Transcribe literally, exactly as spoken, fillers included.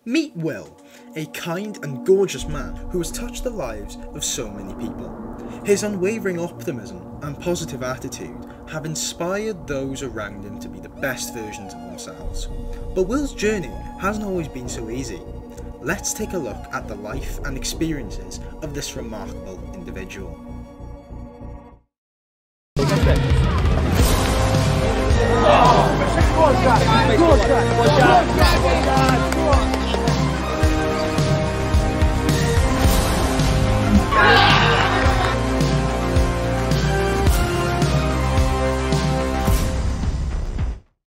Meet Will, a kind and gorgeous man who has touched the lives of so many people. His unwavering optimism and positive attitude have inspired those around him to be the best versions of themselves. But Will's journey hasn't always been so easy. Let's take a look at the life and experiences of this remarkable individual.